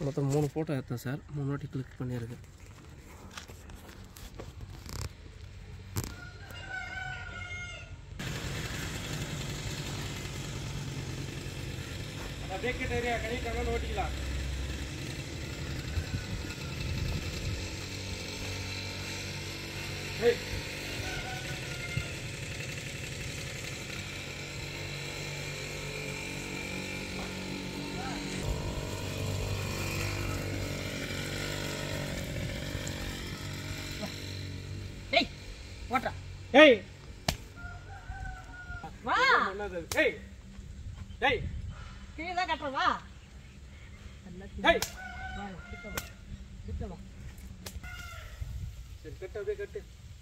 மொத்தம் 3 ஃபோட்டோ எடுத்தேன் சார். 3 வாட்டி கிளிக் பண்ணியிருக்கு. டேக்கெட் ஏரியா கனெக்ட் ஓட்டிக்கலாம். Hey. Hey. What? Hey. Wow. Hey. Hey. கீழே கட்டறவா? Hey. வா, கிட்ட வா. சரி கட்டு அப்படியே கட்டு.